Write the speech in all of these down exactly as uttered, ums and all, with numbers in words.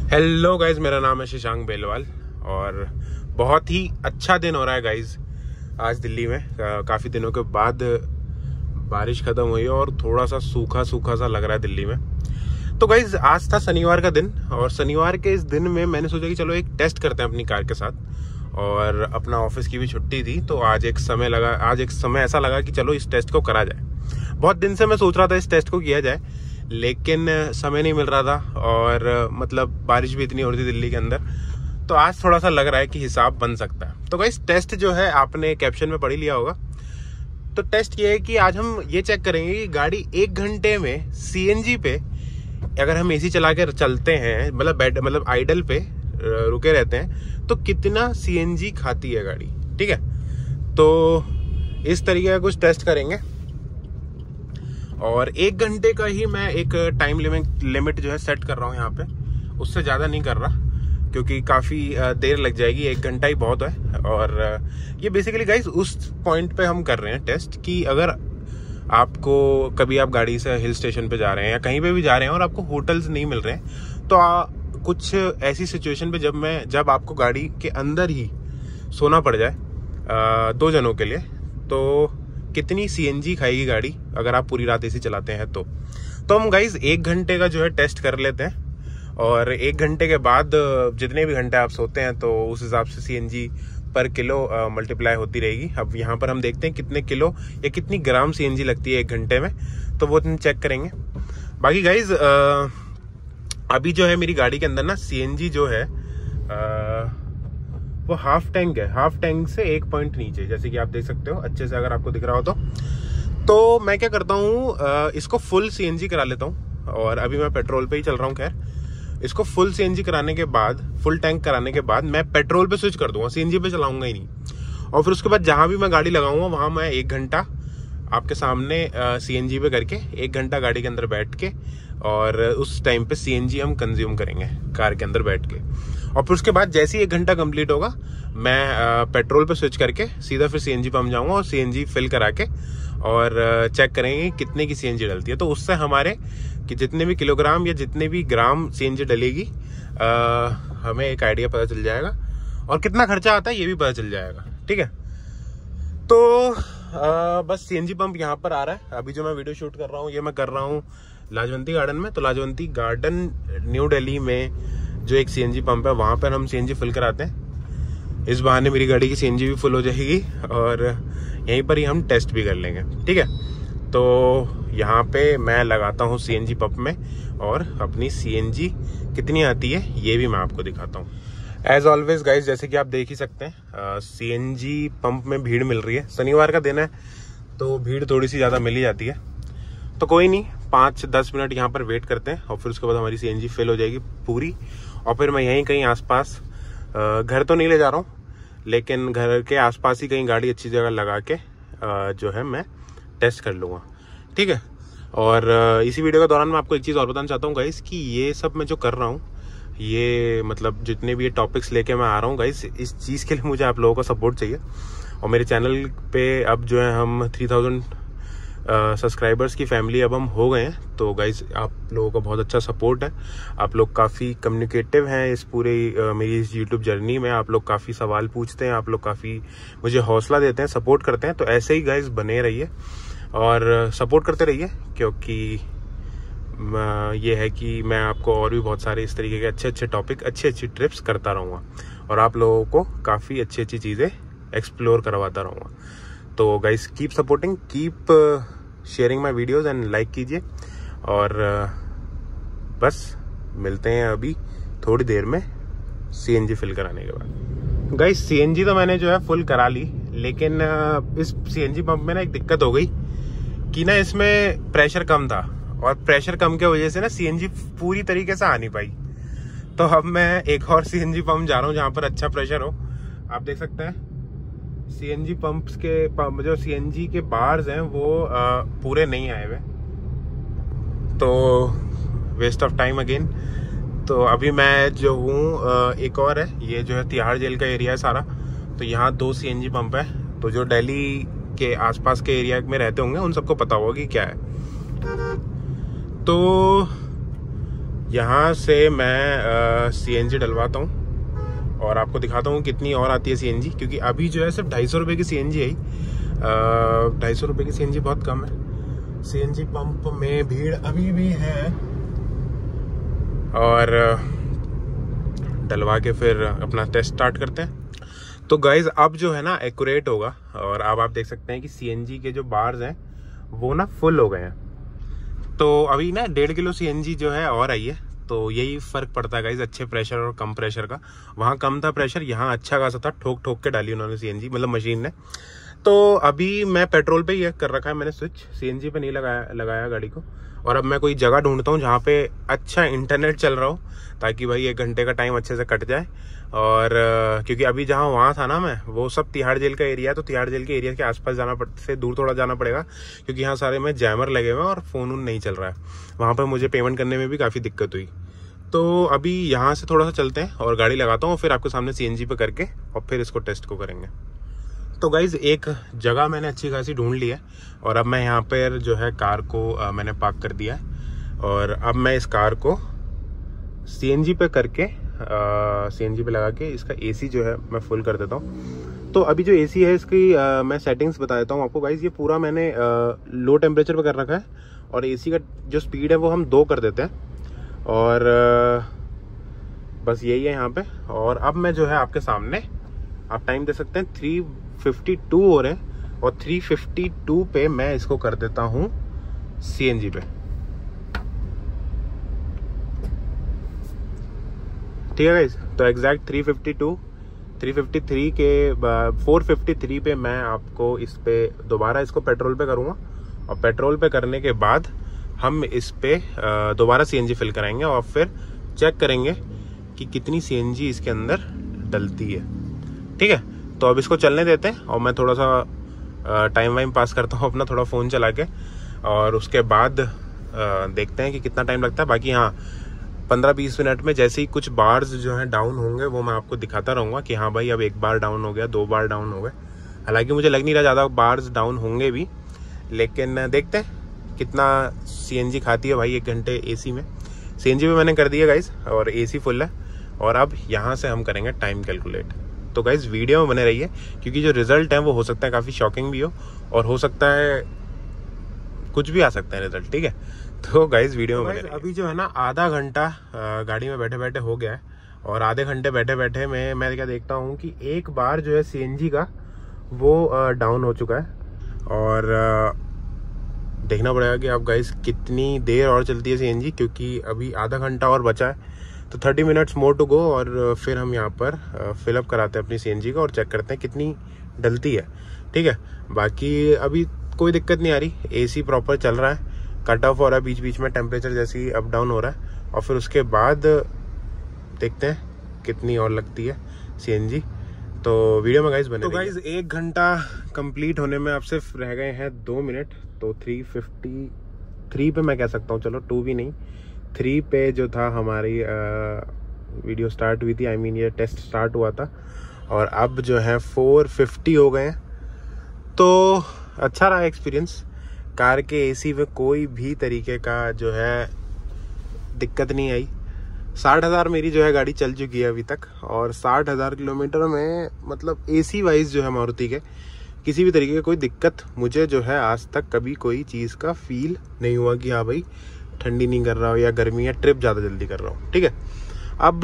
Hello guys, मेरा नाम है शशांक बेलवाल और बहुत ही अच्छा दिन हो रहा है गाइज आज दिल्ली में। काफ़ी दिनों के बाद बारिश ख़त्म हुई है और थोड़ा सा सूखा सूखा सा लग रहा है दिल्ली में। तो गाइज आज था शनिवार का दिन और शनिवार के इस दिन में मैंने सोचा कि चलो एक टेस्ट करते हैं अपनी कार के साथ। और अपना ऑफिस की भी छुट्टी थी तो आज एक समय लगा आज एक समय ऐसा लगा कि चलो इस टेस्ट को करा जाए। बहुत दिन से मैं सोच रहा था इस टेस्ट को किया जाए, लेकिन समय नहीं मिल रहा था और मतलब बारिश भी इतनी हो रही थी दिल्ली के अंदर। तो आज थोड़ा सा लग रहा है कि हिसाब बन सकता है। तो गाइस टेस्ट जो है आपने कैप्शन में पढ़ ही लिया होगा। तो टेस्ट ये है कि आज हम ये चेक करेंगे कि गाड़ी एक घंटे में सीएनजी पे अगर हम एसी चला के चलते हैं, मतलब बैड मतलब आइडल पे रुके रहते हैं, तो कितना सीएनजी खाती है गाड़ी। ठीक है, तो इस तरीके का कुछ टेस्ट करेंगे और एक घंटे का ही मैं एक टाइम लिमिट लिमिट जो है सेट कर रहा हूँ यहाँ पे। उससे ज़्यादा नहीं कर रहा क्योंकि काफ़ी देर लग जाएगी, एक घंटा ही बहुत है। और ये बेसिकली गाइस उस पॉइंट पे हम कर रहे हैं टेस्ट कि अगर आपको कभी आप गाड़ी से हिल स्टेशन पे जा रहे हैं या कहीं पे भी जा रहे हैं और आपको होटल्स नहीं मिल रहे हैं, तो आ, कुछ ऐसी सिचुएशन पे जब मैं जब आपको गाड़ी के अंदर ही सोना पड़ जाए आ, दो जनों के लिए, तो कितनी सीएनजी खाएगी गाड़ी अगर आप पूरी रात एसी चलाते हैं। तो तो हम गाइज एक घंटे का जो है टेस्ट कर लेते हैं और एक घंटे के बाद जितने भी घंटे आप सोते हैं तो उस हिसाब से सीएनजी पर किलो मल्टीप्लाई होती रहेगी। अब यहाँ पर हम देखते हैं कितने किलो या कितनी ग्राम सीएनजी लगती है एक घंटे में, तो वो हम चेक करेंगे। बाकी गाइज अभी जो है मेरी गाड़ी के अंदर ना सीएनजी जो है आ, वो हाफ टैंक है, हाफ टैंक से एक पॉइंट नीचे, जैसे कि आप देख सकते हो अच्छे से अगर आपको दिख रहा हो तो तो मैं क्या करता हूँ, इसको फुल सीएनजी करा लेता हूँ। और अभी मैं पेट्रोल पे ही चल रहा हूँ। खैर इसको फुल सीएनजी कराने के बाद, फुल टैंक कराने के बाद मैं पेट्रोल पे स्विच कर दूंगा, सीएनजी पे चलाऊंगा ही नहीं। और फिर उसके बाद जहां भी मैं गाड़ी लगाऊंगा वहां मैं एक घंटा आपके सामने सीएनजी पे करके एक घंटा गाड़ी के अंदर बैठ के और उस टाइम पे सीएनजी हम कंज्यूम करेंगे कार के अंदर बैठ के। और फिर उसके बाद जैसे ही एक घंटा कंप्लीट होगा मैं आ, पेट्रोल पे स्विच करके सीधा फिर सीएनजी पंप जाऊंगा और सीएनजी फिल करा के और चेक करेंगे कितने की सीएनजी डलती है। तो उससे हमारे कि जितने भी किलोग्राम या जितने भी ग्राम सीएनजी डलेगी आ, हमें एक आइडिया पता चल जाएगा और कितना खर्चा आता है ये भी पता चल जाएगा। ठीक है, तो आ, बस सीएनजी पंप यहाँ पर आ रहा है। अभी जो मैं वीडियो शूट कर रहा हूँ ये मैं कर रहा हूँ लाजवंती गार्डन में। तो लाजवंती गार्डन न्यू दिल्ली में जो एक सीएनजी पंप है वहां पर हम सीएनजी फिल कराते हैं। इस बहाने मेरी गाड़ी की सीएनजी भी फुल हो जाएगी और यहीं पर ही हम टेस्ट भी कर लेंगे। ठीक है, तो यहाँ पे मैं लगाता हूँ सीएनजी पंप में और अपनी सीएनजी कितनी आती है ये भी मैं आपको दिखाता हूँ। एज ऑलवेज गाइज, जैसे कि आप देख ही सकते हैं सीएनजी पंप में भीड़ मिल रही है। शनिवार का दिन है तो भीड़ थोड़ी सी ज्यादा मिल ही जाती है। तो कोई नहीं, पाँच दस मिनट यहाँ पर वेट करते हैं और फिर उसके बाद हमारी सीएनजी फिल हो जाएगी पूरी। और फिर मैं यहीं कहीं आसपास, घर तो नहीं ले जा रहा हूँ लेकिन घर के आसपास ही कहीं गाड़ी अच्छी जगह लगा के जो है मैं टेस्ट कर लूँगा। ठीक है, और इसी वीडियो के दौरान मैं आपको एक चीज़ और बताना चाहता हूँ गाइस कि ये सब मैं जो कर रहा हूँ, ये मतलब जितने भी ये टॉपिक्स लेके मैं आ रहा हूँ गाइस, इस चीज़ के लिए मुझे आप लोगों का सपोर्ट चाहिए। और मेरे चैनल पे अब जो है हम थ्री थाउजेंड सब्सक्राइबर्स की फैमिली अब हम हो गए हैं। तो गाइज आप लोगों का बहुत अच्छा सपोर्ट है, आप लोग काफ़ी कम्युनिकेटिव हैं इस पूरे uh, मेरी इस यूट्यूब जर्नी में। आप लोग काफ़ी सवाल पूछते हैं, आप लोग काफ़ी मुझे हौसला देते हैं, सपोर्ट करते हैं। तो ऐसे ही गाइज बने रहिए और सपोर्ट करते रहिए, क्योंकि uh, ये है कि मैं आपको और भी बहुत सारे इस तरीके के अच्छे अच्छे टॉपिक, अच्छी अच्छी ट्रिप्स करता रहूँगा और आप लोगों को काफ़ी अच्छी अच्छी चीज़ें एक्सप्लोर करवाता रहूँगा। तो guys keep supporting, keep sharing my videos and like कीजिए। और बस मिलते हैं अभी थोड़ी देर में सीएनजी फिल कराने के बाद। गाइज सीएनजी तो मैंने जो है फुल करा ली, लेकिन इस सीएनजी पंप में ना एक दिक्कत हो गई कि ना इसमें प्रेशर कम था और प्रेशर कम के वजह से ना सीएनजी पूरी तरीके से आ नहीं पाई। तो अब मैं एक और सीएनजी पंप जा रहा हूँ जहाँ पर अच्छा प्रेशर हो। आप देख सकते हैं सीएनजी पंप्स के पंप, जो सीएनजी के बार्स हैं वो आ, पूरे नहीं आए हुए, तो वेस्ट ऑफ टाइम अगेन। तो अभी मैं जो हूँ, एक और है, ये जो है तिहाड़ जेल का एरिया है सारा, तो यहाँ दो सीएनजी पंप है। तो जो दिल्ली के आसपास के एरिया में रहते होंगे उन सबको पता होगा कि क्या है। तो यहाँ से मैं सीएनजी डलवाता हूँ और आपको दिखाता हूँ कितनी और आती है सीएनजी, क्योंकि अभी जो है सिर्फ ढाई सौ रुपये की सीएनजी आई। ढाई सौ रुपये की सीएनजी बहुत कम है। सीएनजी पंप में भीड़ अभी भी है और डलवा के फिर अपना टेस्ट स्टार्ट करते हैं। तो गाइज अब जो है ना एक्यूरेट होगा और अब आप देख सकते हैं कि सीएनजी के जो बार्स हैं वो ना फुल हो गए हैं। तो अभी ना डेढ़ किलो सीएनजी जो है और आई है, तो यही फर्क पड़ता है गाइज अच्छे प्रेशर और कम प्रेशर का। वहाँ कम था प्रेशर, यहाँ अच्छा खासा था, ठोक ठोक के डाली उन्होंने सीएनजी, मतलब मशीन ने। तो अभी मैं पेट्रोल पे ही कर रखा है मैंने स्विच, सीएनजी पे नहीं लगाया लगाया गाड़ी को। और अब मैं कोई जगह ढूंढता हूँ जहाँ पे अच्छा इंटरनेट चल रहा हो, ताकि भाई एक घंटे का टाइम अच्छे से कट जाए। और क्योंकि अभी जहाँ वहाँ था ना मैं, वो सब तिहाड़ जेल का एरिया है, तो तिहाड़ जेल के एरिया के आसपास जाना पड़ से दूर थोड़ा जाना पड़ेगा, क्योंकि यहाँ सारे में जैमर लगे हुए हैं और फ़ोन वोन नहीं चल रहा है। वहाँ पर मुझे पेमेंट करने में भी काफ़ी दिक्कत हुई। तो अभी यहाँ से थोड़ा सा चलते हैं और गाड़ी लगाता हूँ, फिर आपके सामने सीएनजी पे करके और फिर इसको टेस्ट को करेंगे। तो गाइज एक जगह मैंने अच्छी खासी ढूंढ ली है और अब मैं यहाँ पर जो है कार को आ, मैंने पार्क कर दिया है और अब मैं इस कार को सीएनजी पे करके सीएनजी पे लगा के इसका एसी जो है मैं फुल कर देता हूँ। तो अभी जो एसी है इसकी आ, मैं सेटिंग्स बता देता हूँ आपको गाइज। ये पूरा मैंने आ, लो टेम्परेचर पे कर रखा है और एसी का जो स्पीड है वो हम दो कर देते हैं और आ, बस यही है यहाँ पे। और अब मैं जो है आपके सामने, आप टाइम दे सकते हैं, थ्री फिफ्टी टू हो रहे हैं और थ्री फिफ्टी टू पे मैं इसको कर देता हूँ सीएनजी पे। ठीक है गाइस, तो exact three fifty two three fifty three के फोर फिफ्टी थ्री पे मैं आपको इस पे दोबारा इसको पेट्रोल पे करूँगा और पेट्रोल पे करने के बाद हम इस पे दोबारा सीएनजी फिल कराएंगे और फिर चेक करेंगे कि कितनी सीएनजी इसके अंदर डलती है। ठीक है, तो अब इसको चलने देते हैं और मैं थोड़ा सा टाइम वाइम पास करता हूँ अपना, थोड़ा फ़ोन चला के, और उसके बाद देखते हैं कि कितना टाइम लगता है। बाकी हाँ, पंद्रह बीस मिनट में जैसे ही कुछ बार्स जो हैं डाउन होंगे वो मैं आपको दिखाता रहूँगा कि हाँ भाई अब एक बार डाउन हो गया, दो बार डाउन हो गए। हालांकि मुझे लग नहीं रहा ज़्यादा बार्स डाउन होंगे भी, लेकिन देखते हैं कितना सीएनजी खाती है भाई एक घंटे एसी में। सीएनजी भी मैंने कर दिया गाइस और एसी फुल है और अब यहाँ से हम करेंगे टाइम कैलकुलेट। तो गाइस वीडियो में बने रहिए, क्योंकि जो रिजल्ट है वो हो सकता है काफ़ी शॉकिंग भी हो और हो सकता है कुछ भी आ सकता है रिजल्ट। ठीक है, तो गाइस वीडियो में बने रहिए। अभी जो है ना आधा घंटा गाड़ी में बैठे बैठे हो गया है और आधे घंटे बैठे बैठे में मैं क्या देखता हूँ कि एक बार जो है सीएनजी का वो डाउन हो चुका है और देखना पड़ेगा कि अब गाइस कितनी देर और चलती है सीएनजी, क्योंकि अभी आधा घंटा और बचा है। तो thirty minutes more to go और फिर हम यहाँ पर फिलअप कराते हैं अपनी सीएनजी का और चेक करते हैं कितनी डलती है। ठीक है, बाकी अभी कोई दिक्कत नहीं आ रही, एसी प्रॉपर चल रहा है, कट ऑफ हो रहा है बीच बीच में, टेम्परेचर जैसे ही अप डाउन हो रहा है और फिर उसके बाद देखते हैं कितनी और लगती है सीएनजी। तो वीडियो में गाइस बने। तो गाइस एक घंटा कंप्लीट होने में अब सिर्फ रह गए हैं दो मिनट। तो थ्री फिफ्टी थ्री पे मैं कह सकता हूँ, चलो टू भी नहीं, थ्री पे जो था हमारी आ, वीडियो स्टार्ट हुई थी, आई मीन ये टेस्ट स्टार्ट हुआ था और अब जो है फोर फिफ्टी हो गए हैं। तो अच्छा रहा एक्सपीरियंस। कार के एसी में कोई भी तरीके का जो है दिक्कत नहीं आई। साठ हज़ार मेरी जो है गाड़ी चल चुकी है अभी तक और साठ हज़ार किलोमीटर में मतलब एसी वाइज जो है मारुति के किसी भी तरीके की कोई दिक्कत मुझे जो है आज तक कभी कोई चीज़ का फील नहीं हुआ कि हाँ भाई ठंडी नहीं कर रहा हो या गर्मी या ट्रिप ज़्यादा जल्दी कर रहा हूँ। ठीक है, अब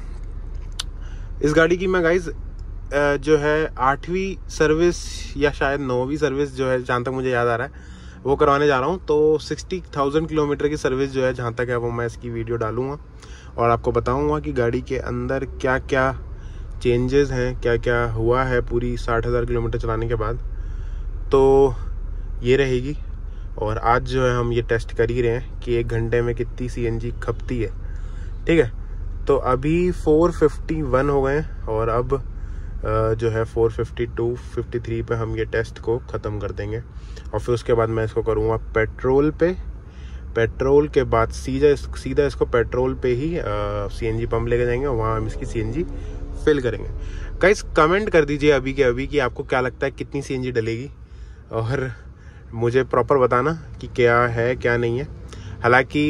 इस गाड़ी की मैं गाइज जो है आठवीं सर्विस या शायद नौवीं सर्विस जो है, जहाँ तक मुझे याद आ रहा है, वो करवाने जा रहा हूँ। तो सिक्सटी थाउजेंड किलोमीटर की सर्विस जो है जहाँ तक है वो मैं इसकी वीडियो डालूँगा और आपको बताऊँगा कि गाड़ी के अंदर क्या क्या चेंजेस हैं, क्या क्या हुआ है पूरी साठ हज़ार किलोमीटर चलाने के बाद। तो ये रहेगी और आज जो है हम ये टेस्ट कर ही रहे हैं कि एक घंटे में कितनी सीएनजी खपती है। ठीक है, तो अभी फोर फिफ्टी वन हो गए हैं और अब जो है four fifty two fifty three पे हम ये टेस्ट को ख़त्म कर देंगे और फिर उसके बाद मैं इसको करूँगा पेट्रोल पे। पेट्रोल के बाद सीधा सीधा इसको पेट्रोल पे ही सीएनजी पंप लेके जाएंगे और वहाँ हम इसकी सीएनजी फिल करेंगे। गाइस कमेंट कर दीजिए अभी के अभी कि आपको क्या लगता है कितनी सीएनजी डलेगी और मुझे प्रॉपर बताना कि क्या है क्या नहीं है। हालांकि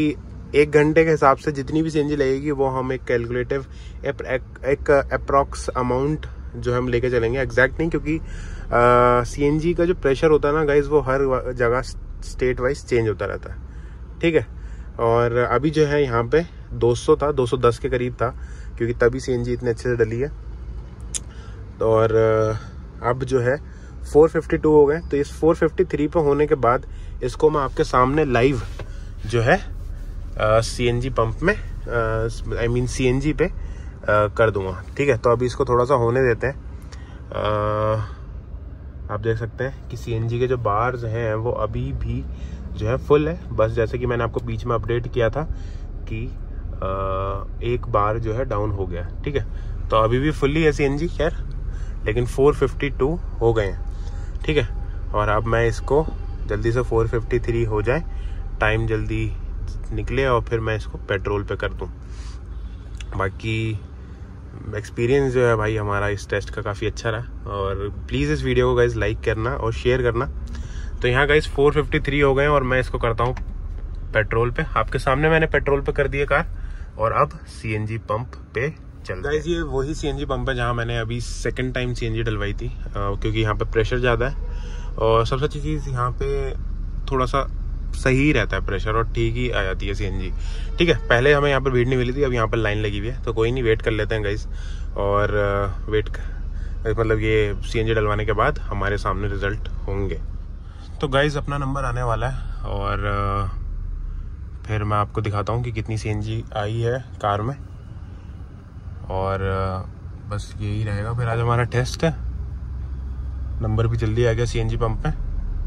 एक घंटे के हिसाब से जितनी भी सीएनजी लगेगी वो हम एक कैलकुलेटिव एक, एक अप्रॉक्स अमाउंट जो हम लेके चलेंगे, एग्जैक्ट नहीं, क्योंकि सीएनजी का जो प्रेशर होता है ना गाइज वो हर जगह स्टेट वाइज चेंज होता रहता है, ठीक है। और अभी जो है यहाँ पे दो सौ था, दो सौ दस के करीब था, क्योंकि तभी सीएनजी इतने अच्छे से डली है। और अब जो है चार सौ बावन हो गए। तो इस चार सौ तिरेपन पे होने के बाद इसको मैं आपके सामने लाइव जो है सीएनजी पंप में आई मीन सीएनजी पे आ, कर दूंगा, ठीक है। तो अभी इसको थोड़ा सा होने देते हैं। आ, आप देख सकते हैं कि सीएनजी के जो बार्स हैं वो अभी भी जो है फुल है। बस जैसे कि मैंने आपको बीच में अपडेट किया था कि आ, एक बार जो है डाउन हो गया, ठीक है। तो अभी भी फुल्ली है सीएनजी, खैर, लेकिन चार सौ बावन हो गए हैं, ठीक है। और अब मैं इसको जल्दी से चार सौ तिरेपन हो जाए, टाइम जल्दी निकले और फिर मैं इसको पेट्रोल पे कर दूं। बाकी एक्सपीरियंस जो है भाई हमारा इस टेस्ट का काफ़ी अच्छा रहा। और प्लीज़ इस वीडियो को गाइज लाइक करना और शेयर करना। तो यहाँ गाइज चार सौ तिरेपन हो गए हैं और मैं इसको करता हूँ पेट्रोल पे। आपके सामने मैंने पेट्रोल पे कर दिया कार और अब सीएनजी पंप पे चल। गाइज ये वही सीएनजी पंप है जहाँ मैंने अभी सेकंड टाइम सीएनजी डलवाई थी, आ, क्योंकि यहाँ पे प्रेशर ज़्यादा है और सबसे अच्छी चीज़ यहाँ पे थोड़ा सा सही रहता है प्रेशर और ठीक ही आ जाती है सीएनजी, ठीक है। पहले हमें यहाँ पर भीड़ नहीं मिली थी, अब यहाँ पर लाइन लगी हुई है, तो कोई नहीं, वेट कर लेते हैं गाइज। और वेट मतलब ये सीएनजी डलवाने के बाद हमारे सामने रिजल्ट होंगे। तो गाइज अपना नंबर आने वाला है और फिर मैं आपको दिखाता हूँ कि कितनी सीएनजी आई है कार में। और बस यही रहेगा फिर आज हमारा टेस्ट है। नंबर भी जल्दी आ गया सीएनजी पंप में,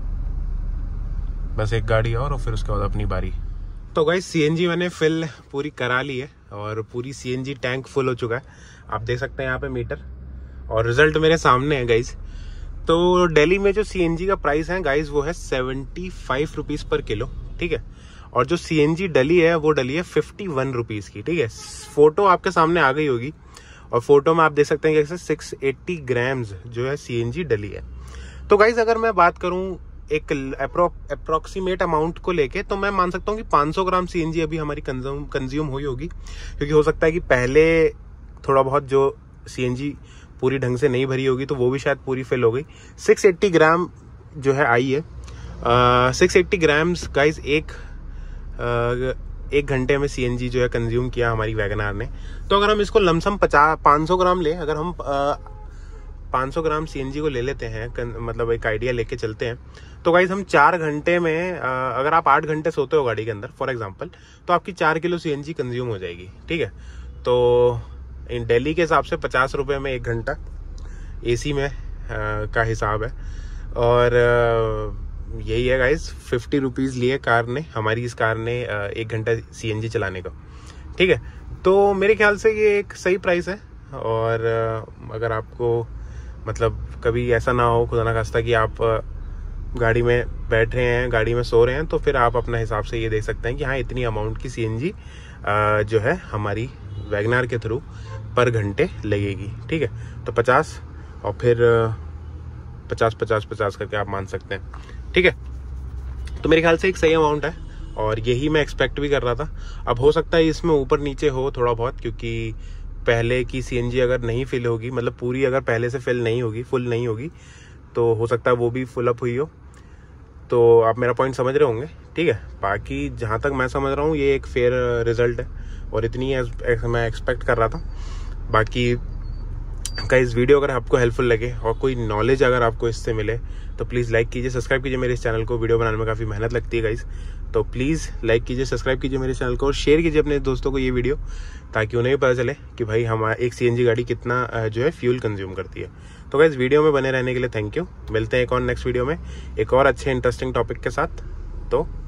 बस एक गाड़ी और, और फिर उसके बाद अपनी बारी। तो गाइस सीएनजी मैंने फिल पूरी करा ली है और पूरी सीएनजी टैंक फुल हो चुका है। आप देख सकते हैं यहाँ पे मीटर और रिजल्ट मेरे सामने है गाइस। तो दिल्ली में जो सीएनजी का प्राइस है गाइस वो है सेवेंटी फाइव रुपीज पर किलो, ठीक है। और जो सीएनजी डली है वो डली है फिफ्टी वन रुपीज की, ठीक है। फोटो आपके सामने आ गई होगी और फोटो में आप देख सकते हैं कि सिक्स एट्टी ग्राम्स जो है सीएनजी डली है। तो गाइस अगर मैं बात करूं एक अप्रोक्सीमेट अमाउंट को लेके, तो मैं मान सकता हूँ कि पाँच सौ ग्राम सीएनजी अभी हमारी कंज्यूम कंज्यूम हुई होगी, क्योंकि हो सकता है कि पहले थोड़ा बहुत जो सीएनजी पूरी ढंग से नहीं भरी होगी तो वो भी शायद पूरी फिल हो गई। छह सौ अस्सी ग्राम जो है आई है। छह सौ अस्सी ग्राम्स गाइस एक आ, एक घंटे में सीएनजी जो है कंज्यूम किया हमारी वैगनआर ने। तो अगर हम इसको लमसम पचास पाँच सौ ग्राम ले, अगर हम पाँच सौ ग्राम सीएनजी को ले लेते हैं, मतलब एक आइडिया लेके चलते हैं, तो गाइस हम चार घंटे में आ, अगर आप आठ घंटे सोते हो गाड़ी के अंदर फॉर एग्जांपल, तो आपकी चार किलो सीएनजी कंज्यूम हो जाएगी, ठीक है। तो इन दिल्ली के हिसाब से पचास रुपए में एक घंटा एसी में आ, का हिसाब है। और आ, यही है गाइस, फिफ्टी रुपीज लिए कार ने, हमारी इस कार ने आ, एक घंटा सीएनजी चलाने का, ठीक है। तो मेरे ख्याल से ये एक सही प्राइस है। और आ, अगर आपको मतलब कभी ऐसा ना हो खुदा ना खास्ता कि आप गाड़ी में बैठ रहे हैं, गाड़ी में सो रहे हैं, तो फिर आप अपना हिसाब से ये देख सकते हैं कि हाँ इतनी अमाउंट की सीएनजी जो है हमारी वैगनआर के थ्रू पर घंटे लगेगी, ठीक है। तो पचास और फिर पचास पचास पचास करके आप मान सकते हैं, ठीक है। तो मेरे ख्याल से एक सही अमाउंट है और यही मैं एक्सपेक्ट भी कर रहा था। अब हो सकता है इसमें ऊपर नीचे हो थोड़ा बहुत, क्योंकि पहले की सीएनजी अगर नहीं फिल होगी, मतलब पूरी अगर पहले से फिल नहीं होगी, फुल नहीं होगी, तो हो सकता है वो भी फुल अप हुई हो। तो आप मेरा पॉइंट समझ रहे होंगे, ठीक है। बाकी जहां तक मैं समझ रहा हूँ ये एक फेयर रिजल्ट है और इतनी मैं एक्सपेक्ट कर रहा था। बाकी का इस वीडियो अगर आपको हेल्पफुल लगे और कोई नॉलेज अगर आपको इससे मिले तो प्लीज़ लाइक कीजिए, सब्सक्राइब कीजिए मेरे इस चैनल को। वीडियो बनाने में काफ़ी मेहनत लगती है गाइस, तो प्लीज़ लाइक कीजिए, सब्सक्राइब कीजिए मेरे चैनल को और शेयर कीजिए अपने दोस्तों को ये वीडियो, ताकि उन्हें भी पता चले कि भाई हमारा एक सीएनजी गाड़ी कितना जो है फ्यूल कंज्यूम करती है। तो गाइस वीडियो में बने रहने के लिए थैंक यू। मिलते हैं एक और नेक्स्ट वीडियो में एक और अच्छे इंटरेस्टिंग टॉपिक के साथ। तो